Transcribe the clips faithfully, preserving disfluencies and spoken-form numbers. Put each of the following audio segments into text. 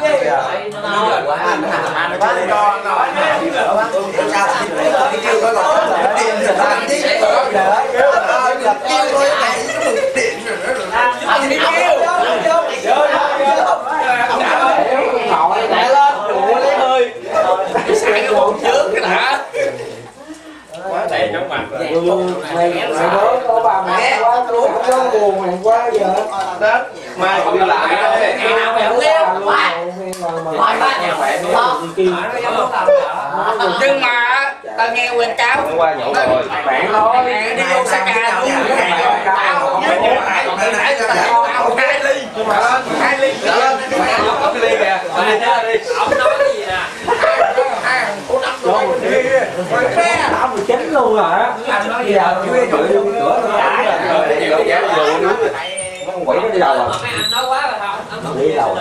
gì? Nó rồi quá. Anh quá cho nói đi. Sao cái kêu coi còn tiền rồi làm gì? Đợi kêu là kêu thôi này nó mừng điện rồi nữa. Anh đi kêu. Vô vô vô. Ngồi lại lên, đùa lấy hơi. Xài cái bụng trước cái đã. Quá đầy trong mặt rồi. Mày mày bố có bà mẹ quá luôn, có buồn mày quá giờ. Đó. Mai còn đi lại đó. Ngày nào mày cũng leo. Hỏi ba nhà khỏe nhưng mà tao nghe quên cáo hôm qua nhậu rồi bạn nói đi Osaka luôn hai ly hai ly cái ly kìa ông nói cái gì nè tám mười chín luôn rồi á. anh nói gì giờ chưa chủ cửa con quỷ nó đi đâu rồi mấy anh nói quá rồi không đi đâu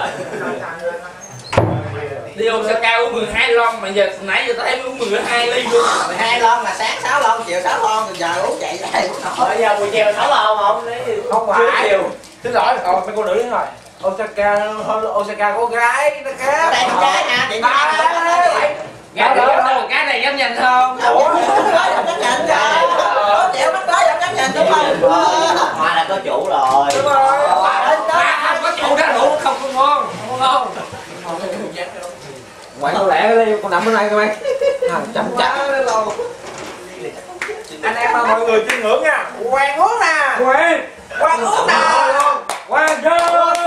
đi Osaka uống mười hai lon mà giờ nãy giờ tao em uống mười hai ly luôn. mười hai lon là sáng sáu lon chiều sáu lon rồi giờ uống chạy lại Bây giờ buổi chiều sáu lon không? không phải chiều xin lỗi ờ mấy cô nữ đến rồi Osaka Osaka có gái nó khác đây con gái hả chị ba Gái đó là cái này dám nhìn không? ủa dám nhận rồi có chịu bắt đó dám nhận đúng không hoa là có chủ rồi đúng rồi Hoa có chủ đó đủ không có ngon không có ngon quậy đâu lẹ đi con nằm bên này coi mày chậm chậm anh em mọi người chiêm ngưỡng nha quan uống nè quậy quan uống nè quan vô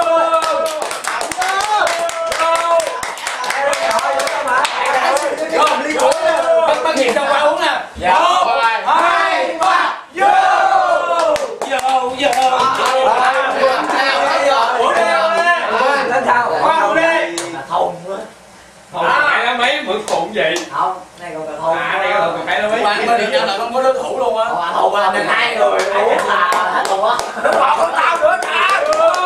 Vô ly rượu bắt bắt nhiệt trong qua uống nè một hai ba vô vô vô lên sao qua uống đi thùng nữa Không phải là mấy bữa khủng vậy. không đây còn là thùng À đây là còn phải là mấy. quan bên điện là không có đối thủ luôn á thùng là mình hai người uống là hết luôn á nó còn con tao nữa cha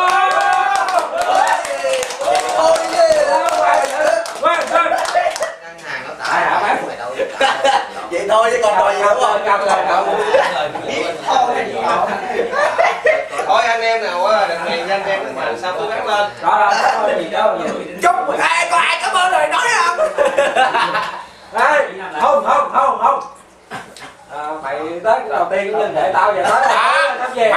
ôi quan vô vậy thôi chứ còn đòi gì đúng không cầm rồi cầm thôi anh em nào á đợt này anh em mà sao cố gắng lên đó đó gì đâu chúc ai có ai cảm ơn rồi nói không đây không không không không à, mày tới đầu tiên cũng linh thể tao giờ tới sắp về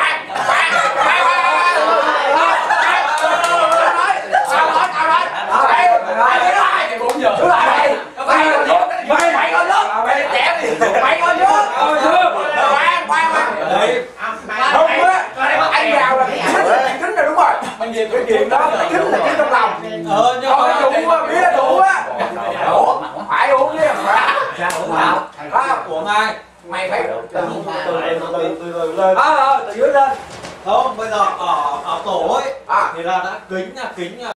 bốn giờ. cứ lại đây Mày con nước, mày con nước, mày trẻ đi, mày con nước. Khoan, khoan, khoan. không á anh vào là kính là kính rồi đúng rồi Mình về cái chuyện đó là kính là kính trong lòng Ờ nhưng thôi mà đủ á biết đủ á đủ phải uống chứ sao uống nào uống ai? mày phải từ từ từ từ lên ờ từ dưới lên không bây giờ ở ở tổ ấy à thì là đã kính kính